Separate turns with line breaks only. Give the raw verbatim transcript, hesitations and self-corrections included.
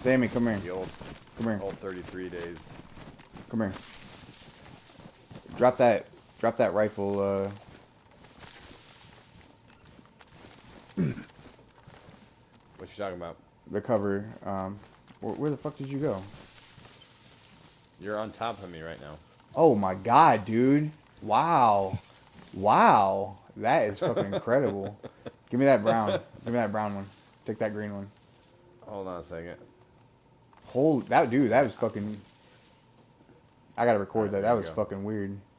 Sammy, come here.
The old,
come here.
Old thirty-three days.
Come here. Drop that. Drop that rifle. Uh.
What you talking about?
The cover. Um. Where, where the fuck did you go?
You're on top of me right now.
Oh my god, dude. Wow. Wow. That is fucking incredible. Give me that brown. Give me that brown one. Take that green one.
Hold on a second.
Hold that, dude. That was fucking. I gotta record
Right,
that. That was
go.
fucking weird.